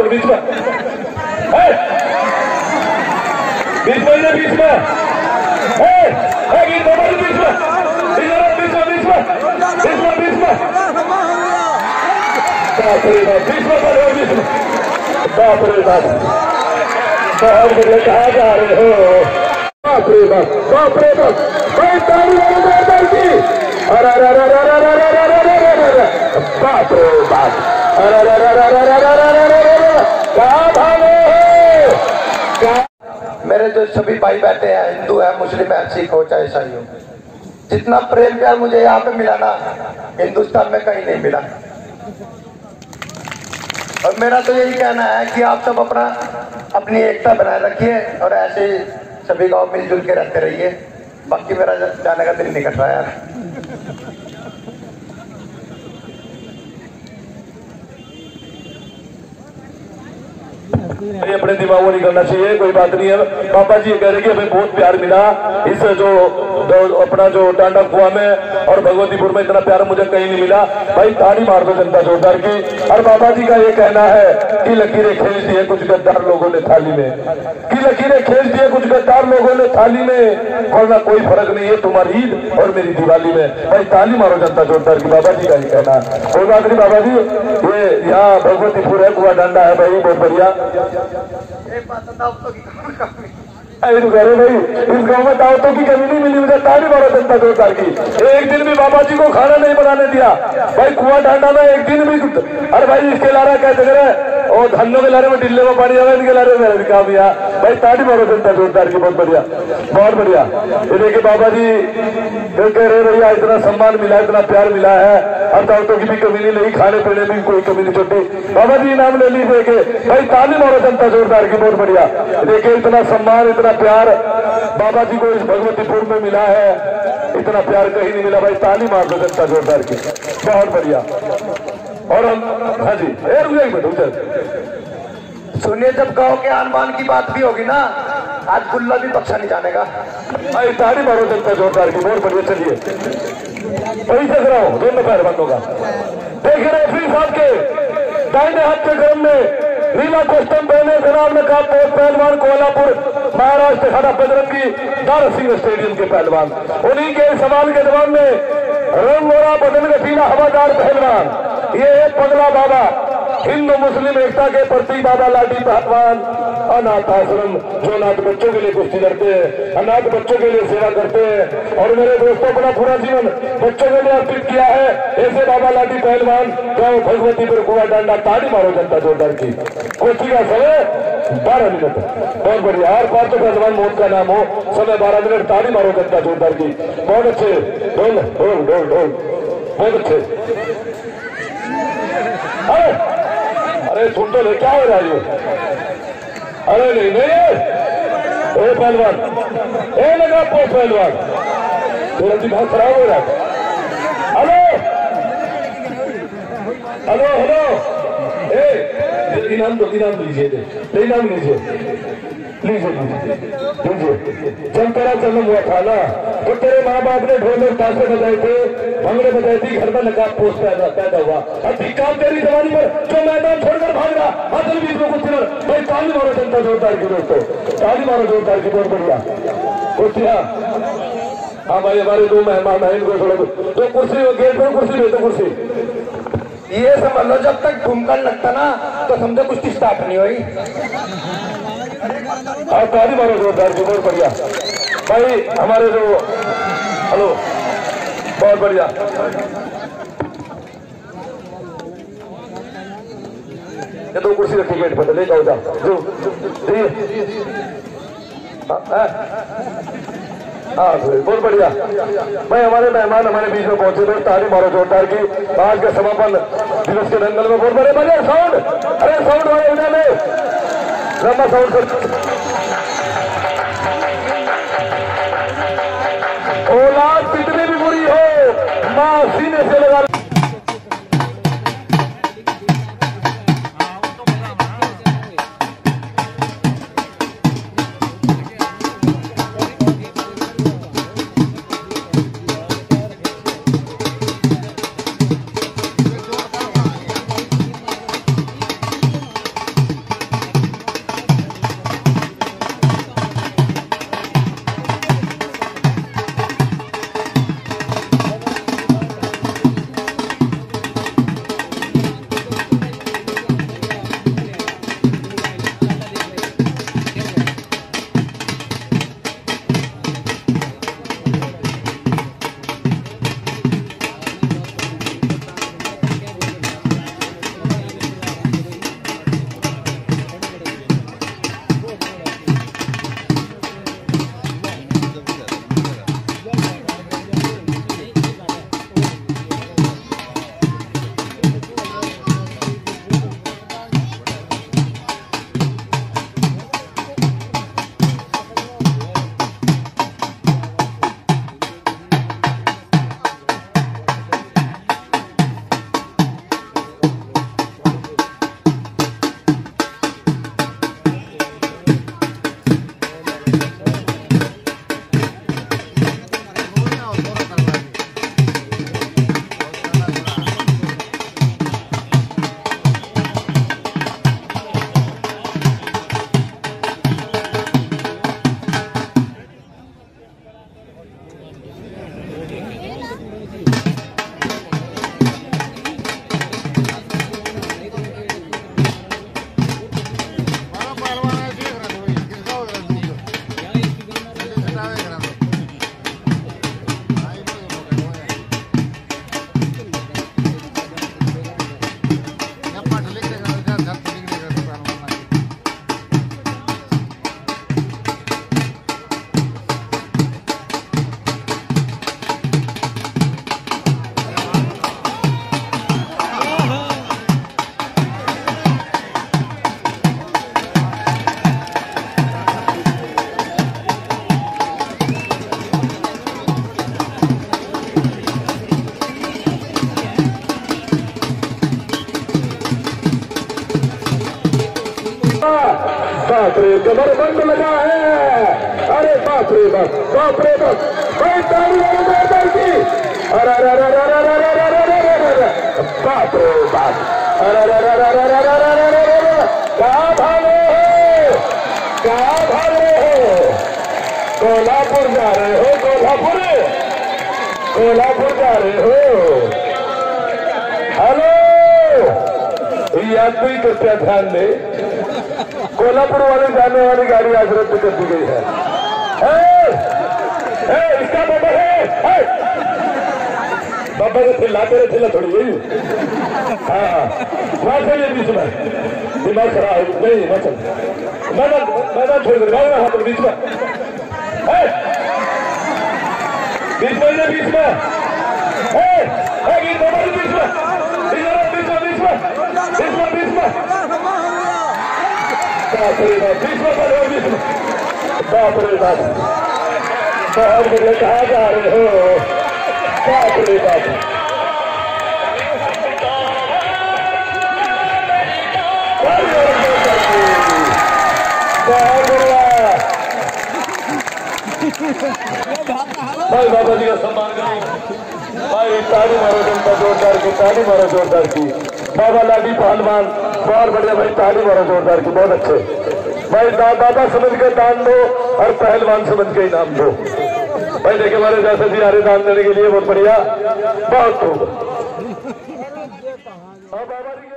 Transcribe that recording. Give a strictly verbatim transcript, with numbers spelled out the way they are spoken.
और बीच में बीच में बीच में गीत बाबा जी बीच में बीच में बीच में बीच में बीच में बाप रे बाप बीच में और बीच में बाप रे बाप बहुत बढ़िया। कहाँ जा रहे हो? बाप रे बाप बाप रे बाप ताली जोरदार की। अरे अरे अरे अरे अरे अरे अरे अरे बाप रे बाप अरे अरे अरे अरे अरे अरे अरे क्या भागे हो? मेरे जो सभी भाई बैठे हैं, हिंदू है, मुस्लिम है, सिख हो चाहे ईसाई हो, जितना प्रेम प्यार मुझे यहाँ पे मिला ना हिंदुस्तान में कहीं नहीं मिला। और मेरा तो यही कहना है कि आप सब अपना अपनी एकता बनाए रखिए और ऐसे ही सभी गांव मिलजुल के रहते रहिए। बाकी मेरा जाने का दिल नहीं कट रहा यार। अपने दिमाग को नहीं करना चाहिए, कोई बात नहीं है। पापा जी कह रहे कि हमें बहुत प्यार मिला इस जो, जो अपना जो टांडा कुआ में और भगवतीपुर में इतना प्यार मुझे कहीं नहीं मिला। भाई ताली मार दो जनता जोरदार की। और बाबा जी का ये कहना है कि लकीरें खींच दी है कुछ गद्दार लोगों ने थाली में, कि लकीरें खींच दी है कुछ गद्दार लोगों ने थाली में, वरना कोई फर्क नहीं है तुम्हारी ईद और मेरी दिवाली में। भाई ताली मारो जनता जोरदार की। बाबा जी का ये कहना है। कोई बात नहीं बाबा जी, ये यहाँ भगवतीपुर है, कुआ डांडा है भाई, बहुत बढ़िया। एक बात बताओ तो कि भाई इस गांव में दावतों की कमी नहीं मिली मुझे। ताली मारो जनता जोरदार की। एक दिन भी बाबा जी को खाना नहीं बनाने दिया भाई कुआ डांडा में, एक दिन भी। अरे भाई इसके लारा कहते रहे और धन्यों के लारे में डिल्ले में पानी आवे, इनके लारे में काम दिया। भाई ताली मारो जनता जोरदार की। बहुत बढ़िया बहुत बढ़िया। ये देखिए बाबा जी कह रहे भैया इतना सम्मान मिला, इतना प्यार मिला है, अब दावतों की भी कमी नहीं लगी, खाने पीने में कोई कमी नहीं छोटी। बाबा जी इनाम ले लीजिए के। भाई ताली मारो जनता जोरदार की। बहुत बढ़िया। देखिए इतना सम्मान इतना प्यार बाबा जी को इस भगवतीपुर में मिला है, इतना प्यार कहीं नहीं मिला। भाई ताली मार दो जनता जोरदार की। बहुत बढ़िया। और हम हाँ जी सुनिए, जब गांव के आन बान की बात भी होगी ना, आज गुल्ला भी बख्शा नहीं जानेगा। भाई ताली मारो जनता जोरदार की। बहुत बढ़िया। चलिए वही चल रहा हूँ दोनों पैर बंदों का। देख रहे फ्री साहब के दाहिने हाथ के क्रम में नीला कॉस्टम पहने जनाब ने कहा पोस्ट पहलवान कोल्हापुर महाराष्ट्र खड़ा बजरंगी दारा सिंह स्टेडियम के पहलवान। उन्हीं के सवाल के जवाब में रंगोरा बदन गठीला हवादार पहलवान ये है पगला बाबा, हिंदू मुस्लिम एकता के प्रतीक बाबा लाठी पहलवान, अनाथ आश्रम जो अनाथ बच्चों के लिए कुश्ती करते हैं, अनाथ बच्चों के लिए सेवा करते हैं। और मेरे दोस्तों अपना पूरा जीवन बच्चों के लिए अर्पित किया है। ऐसे बाबा लाठी पहलवान गाँव भगवतीपुर कुआ डांडा। ताली मारो जनता जोरदार की। कुश्ती का समय बारह मिनट। बहुत बढ़िया। हर पार तो पहलवान मौत का नाम हो, समय बारह मिनट। ताली मारो जनता जोरदार की। बहुत अच्छे। ढोल ढोल ढोल ढोल बहुत अच्छे। अरे अरे सुन तो ले, क्या हो रहा है ये? अरे नहीं नहीं ए पहलवान, ए लगा पोस्ट पहलवान, तेरा दिमाग खराब हो रहा है। हेलो हेलो हेलो ए इनाम दो, इनाम लीजिए, इनाम लीजिए लीजिए लीजिए। जब तेरा जन्म हुआ था ना तो तेरे माँ बाप ने ढोल और ताशे बजाए थे, भंगड़े बजाई थी, घर में नकाब पोस्ट पैदा पैदा हुआ। अब धिक्कार तेरी जवानी पर जो मैदान छोड़कर भाग रहा हासिल बीच में कुछ मिनट। भाई ताली मारो जनता जोरदार की। दोस्तों ताली मारो जोरदार की। बहुत बढ़िया कुर्सियां। हाँ भाई हमारे दो मेहमान हैं, इनको थोड़ा तो कुर्सी गेट पर कुर्सी भेजो कुर्सी। ये समझ लो जब तक घूमकर लगता ना तो समझो कुछ स्टार्ट नहीं हुई। और ताली मारो जोरदार की। बहुत बढ़िया भाई हमारे जो हेलो बहुत बढ़िया। ये दो कुर्सी रखी गेट पर, ले जाओ जाओ जो हाँ बहुत बढ़िया भाई। हमारे मेहमान हमारे बीच में पहुंचे थे। ताली मारो जोरदार की। आज के समापन दिवस के दंगल में बहुत बड़े बड़े साउंड। अरे साउंड वाले उन्हें में लंबा साउंड कर। औलाद कितनी भी बुरी हो माँ सीने से लगा। बाप रे कमर बंद लगा है। अरे बाप रे बाप बाप रे बाप भाई ताली वाले जोरदार की। अरे अरे अरे अरे अरे अरे अरे अरे अरे बाप रे बाप। अरे अरे अरे अरे अरे अरे अरे अरे अरे क्या भागे हो क्या भागे हो। कोल्हापुर जा रहे हो कोल्हापुर कोल्हापुर जा रहे हो। हेलो यात्री कृपया ध्यान दे कोल्हापुर वाले जाने वाली गाड़ी आज रद्द कर दी गई है। ए, ए, इसका बाबा है, है। बाबा को चिल्ला तेरे चिल्ला थोड़ी गई। हाँ वहां से ये बीच में दिमाग खराब नहीं मैं चल मैदान मैदान छोड़ कर गाँव हाथ बीच में बीच में ये बीच में बीच में बीच में बीच में बीच में बीच में बाप रे बाप बीच में पड़े हो बीच में। बाप रे बाप बहुत बढ़िया कहाँ जा रहे हो। बाप रे बाप बहुत बढ़िया भाई बाबा जी का सम्मान करो भाई। ताली मारो जनता जोरदार की ताली मारो जोरदार की। बाबा लाडी पहलवान बहुत बढ़िया भाई ताली मारो जोरदार की बहुत अच्छे भाई। दादा समझ के दान दो और पहलवान समझ के इनाम दो भाई। देखिए हमारे जैसे जी आ रहे दान देने के लिए बहुत बढ़िया बहुत खूब।